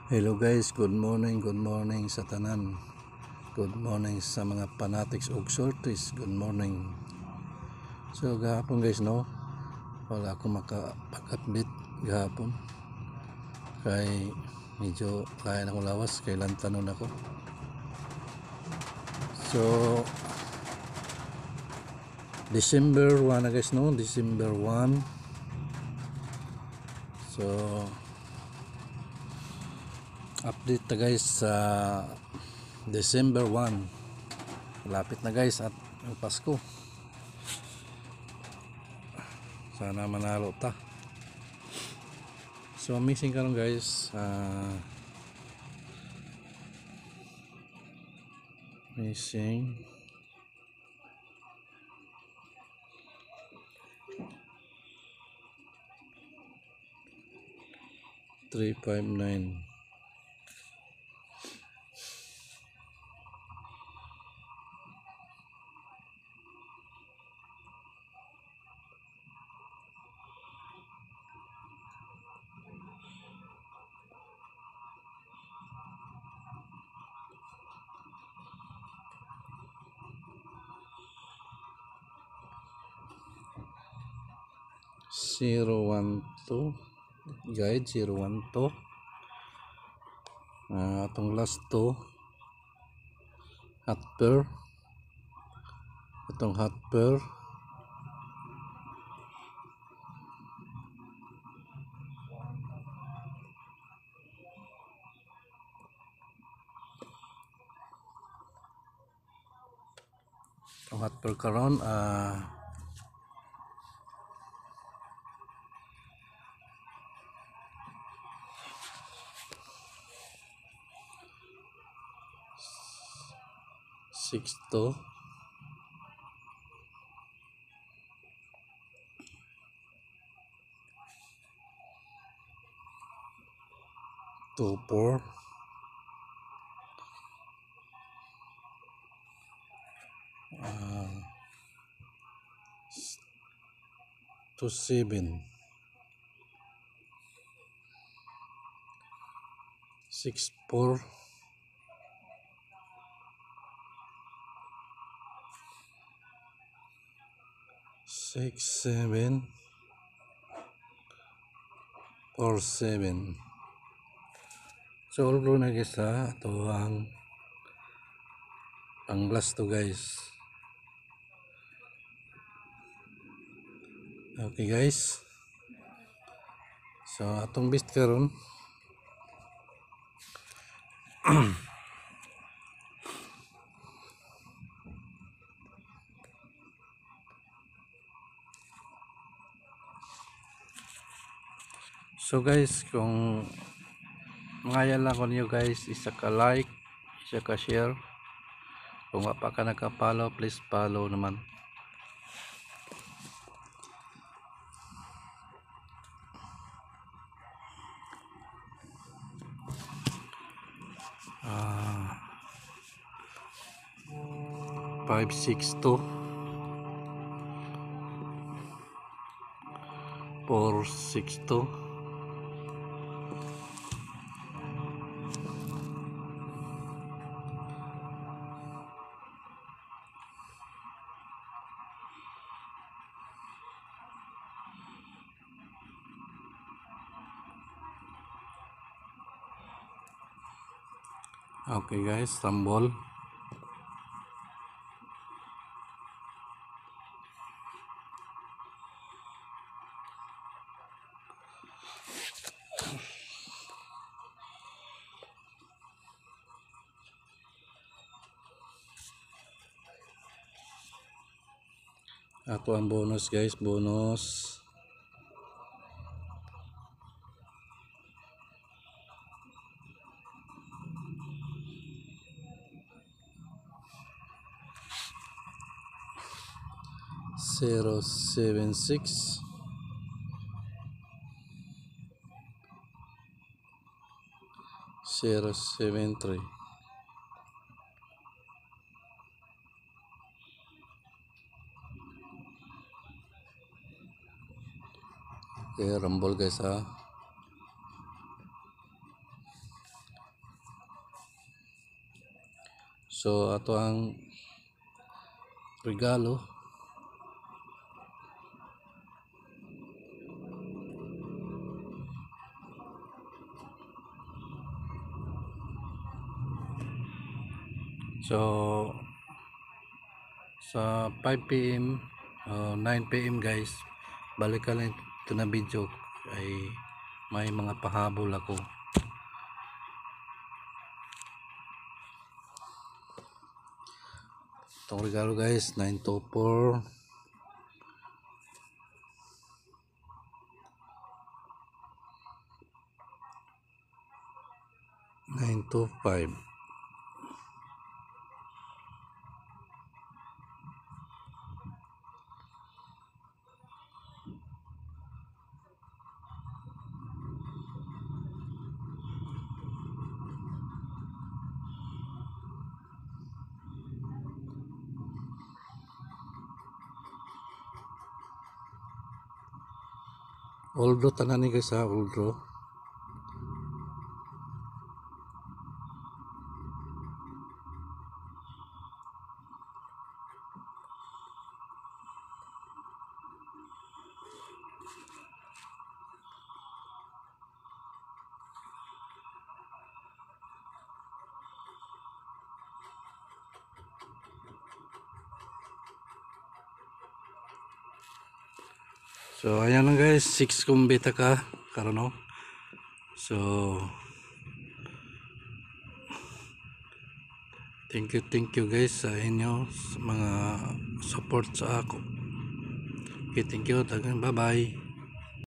Hello guys, good morning sa tanan. Good morning sa mga fanatics og sorties. Good morning. So gahapon guys no, wala ako makapag-update gahapon. Kay medyo kaya na ko lawas, kay lantanon ako. So December 1 na guys no, December 1. So update ta guys sa December 1. Malapit na guys at ang Pasko. Sana manalo ta. So amazing karon guys. Amazing. Three, 5, 9. Zero, 1, 2. Guide 0, 1, 2. Atong last 2 hot pair. Atong hot pair. Atong hot pair karon 6, 2. 2, 4. 2, 7. 6, 4. 6, 7. 4, 7. So all blue na guys ha. Ito ang last to guys. Okay guys. So atong best karon so guys, kung ngayon lang ko niyo guys, isa ka like, isa ka share. Kung wala pa ka naka-follow, please follow naman. Ah, 5, 6, 2. 4, 6, 2. Okay guys, tambol. Ako ang bonus guys, bonus. Zero, 7, 6. 0, 7, 3. Okay, rumble guys ha. So ato ang regalo. So sa 5 PM 9 PM guys, balik ka lang ito na video ay may mga pahabol ako. Itong regalo guys, 924 925. Although tanan ni guys ha, although so ayan lang guys, 6 kumbita ka karon no. So thank you guys sa inyo sa mga support sa ako. Okay, thank you, bye bye.